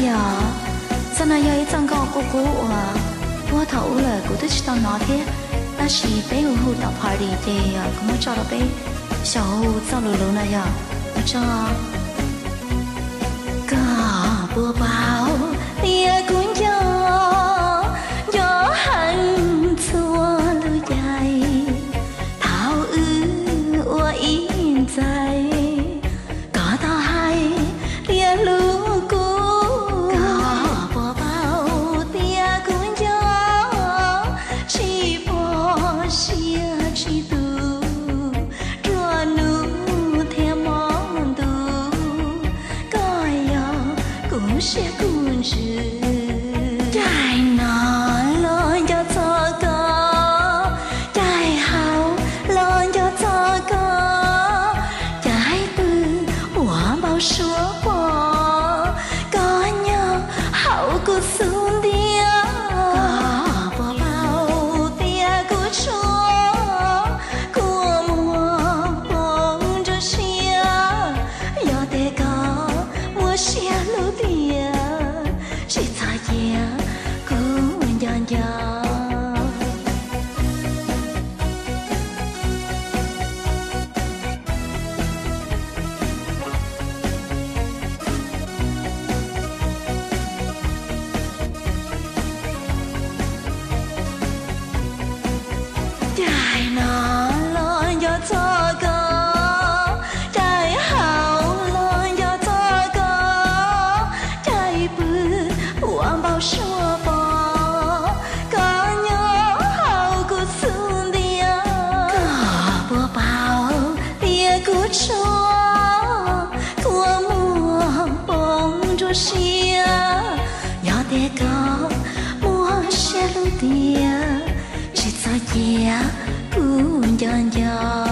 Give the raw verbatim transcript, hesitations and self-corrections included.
呀，在那有一张高姑姑啊，我头了，姑都知道哪天，那是被我后到 party 的呀，咁我找到被小后找路路那呀，我找个波包，你也姑娘，要喊错路来，头日我应在。 些故事，在那乱要做个，在好乱要做个，在不我冇说过，个鸟好过送的啊，宝宝的个错，过我帮着些，要得个我些路的。 是在夜，姑娘呀。 说吧，个鸟好过送的呀，个波包别个错，个莫帮着些，要得个莫些路的呀，只在夜姑娘呀。